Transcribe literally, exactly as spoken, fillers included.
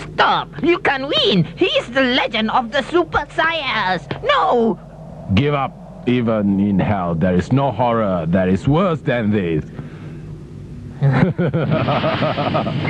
Stop! You can win! He is the legend of the Super Saiyans! No! Give up. Even in hell, there is no horror that is worse than this.